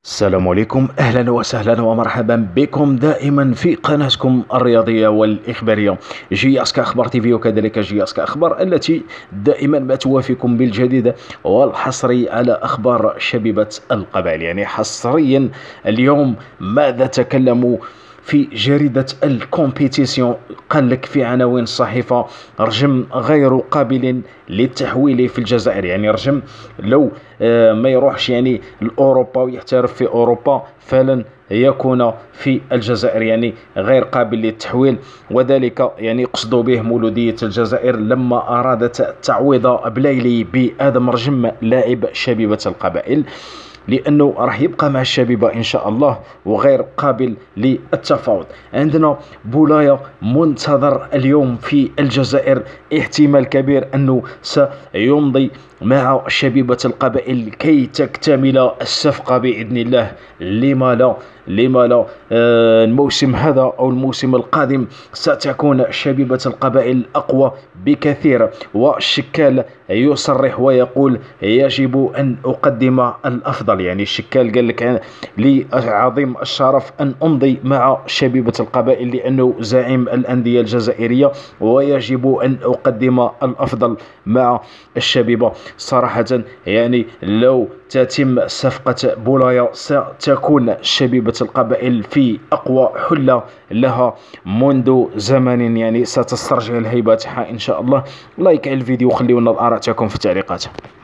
السلام عليكم، اهلا وسهلا ومرحبا بكم دائما في قناتكم الرياضيه والاخباريه جياسك اخبار تيفي، وكذلك جياسك اخبار التي دائما ما توافيكم بالجديد والحصري على اخبار شبيبه القبائل. يعني حصريا اليوم ماذا تكلموا في جريدة الكومبيتيسيون؟ قال لك في عناوين الصحيفة: رجم غير قابل للتحويل في الجزائر. يعني رجم لو ما يروحش يعني لأوروبا ويحترف في أوروبا فلن يكون في الجزائر، يعني غير قابل للتحويل. وذلك يعني قصدوا به مولودية الجزائر لما أرادت تعويض بلايلي بآدم رجم لاعب شبيبة القبائل، لأنه راح يبقى مع الشبيبة إن شاء الله وغير قابل للتفاوض. عندنا بولايا منتظر اليوم في الجزائر، احتمال كبير أنه سيمضي مع شبيبة القبائل كي تكتمل الصفقة بإذن الله. لما لا الموسم هذا أو الموسم القادم ستكون شبيبة القبائل أقوى بكثير. والشكال يصرح ويقول: يجب أن أقدم الأفضل. يعني الشكال قال لك لي عظيم الشرف أن أمضي مع شبيبة القبائل لأنه زعيم الأندية الجزائرية، ويجب أن أقدم الأفضل مع الشبيبة. صراحة يعني لو تتم صفقة بولايا ستكون شبيبة القبائل في أقوى حلة لها منذ زمن، يعني ستسترجع الهيبة تاعها إن شاء الله. لايك على الفيديو وخليونا الآراء تاعكم في التعليقات.